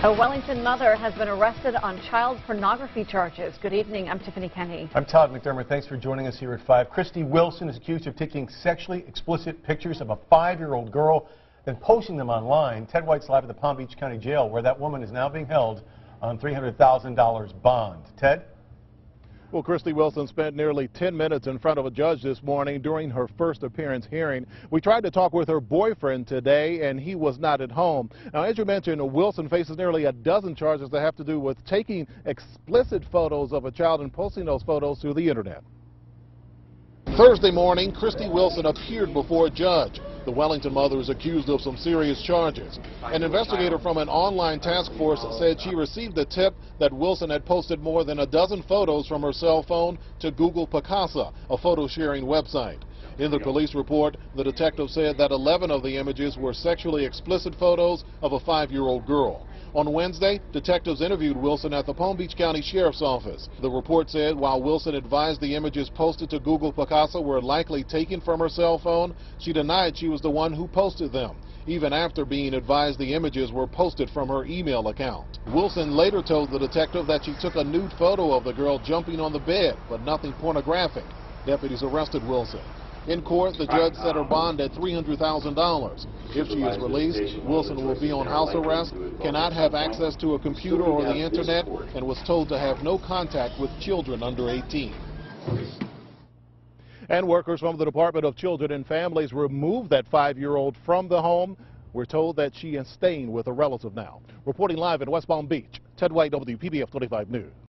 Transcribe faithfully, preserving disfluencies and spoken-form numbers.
A Wellington mother has been arrested on child pornography charges. Good evening. I'm Tiffany Kenny. I'm Todd McDermott. Thanks for joining us here at five. Kristi Wilson is accused of taking sexually explicit pictures of a five-year-old girl, then posting them online. Ted White's live at the Palm Beach County Jail, where that woman is now being held on three hundred thousand dollars bond. Ted? Well, Kristi Wilson spent nearly ten minutes in front of a judge this morning during her first appearance hearing. We tried to talk with her boyfriend today, and he was not at home. Now, as you mentioned, Wilson faces nearly a dozen charges that have to do with taking explicit photos of a child and posting those photos to the internet. Thursday morning, Kristi Wilson appeared before a judge. The Wellington mother is accused of some serious charges. An investigator from an online task force said she received a tip that Wilson had posted more than a dozen photos from her cell phone to Google Picasa, a photo-sharing website. In the police report, the detective said that eleven of the images were sexually explicit photos of a five-year-old girl. On Wednesday, detectives interviewed Wilson at the Palm Beach County Sheriff's Office. The report said while Wilson advised the images posted to Google Picasa were likely taken from her cell phone, she denied she was the one who posted them, even after being advised the images were posted from her email account. Wilson later told the detective that she took a nude photo of the girl jumping on the bed, but nothing pornographic. Deputies arrested Wilson. In court, the judge set her bond at three hundred thousand dollars. If she is released, Wilson will be on house arrest, cannot have access to a computer or the internet, and was told to have no contact with children under eighteen. And workers from the Department of Children and Families removed that five-year-old from the home. We're told that she is staying with a relative now. Reporting live in West Palm Beach, Ted White, W P B F twenty-five News.